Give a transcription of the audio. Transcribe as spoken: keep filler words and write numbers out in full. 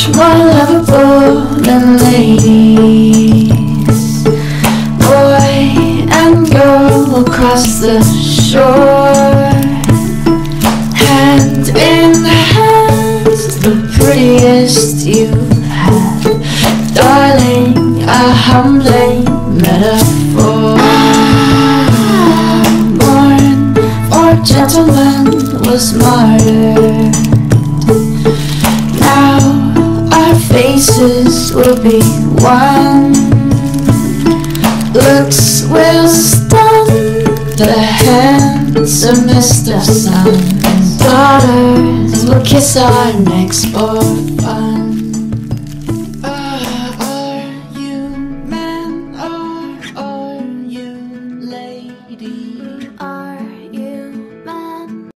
much more lovable than ladies. Boy and girl across the shore, hand in hand, the prettiest you've had. Darling, a humbling metaphor. Born for gentlemen was martyred. Now our faces will be one. Looks will stun the handsome Mister Sun. Daughters will kiss our necks for fun.